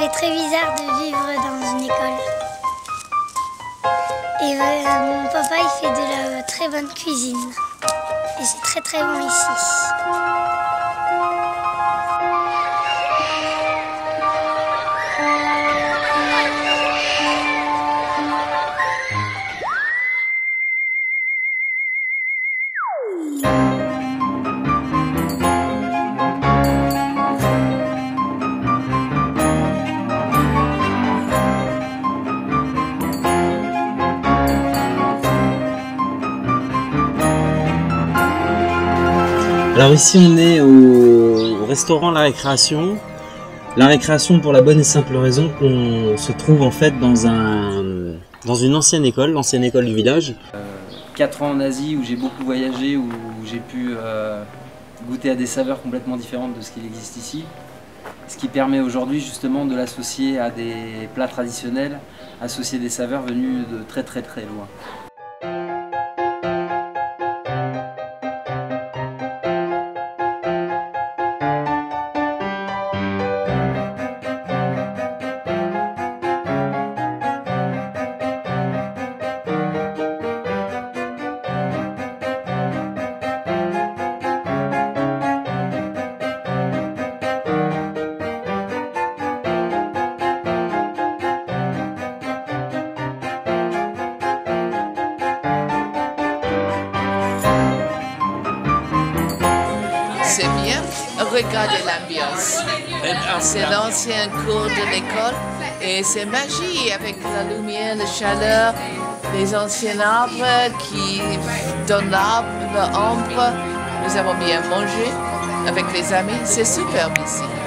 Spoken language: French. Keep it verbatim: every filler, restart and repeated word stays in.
semblait très bizarre de vivre dans une école. Et euh, mon papa, il fait de la très bonne cuisine. Et c'est très très bon ici. Alors ici on est au restaurant La Récréation. La Récréation pour la bonne et simple raison qu'on se trouve en fait dans, un, dans une ancienne école, l'ancienne école du village. Euh, quatre ans en Asie où j'ai beaucoup voyagé, où j'ai pu euh, goûter à des saveurs complètement différentes de ce qu'il existe ici. Ce qui permet aujourd'hui justement de l'associer à des plats traditionnels, associer des saveurs venues de très très très loin. C'est bien, regardez l'ambiance. C'est l'ancien cours de l'école et c'est magie avec la lumière, la chaleur, les anciens arbres qui donnent l'arbre, l'ombre. Nous avons bien mangé avec les amis, c'est superbe ici.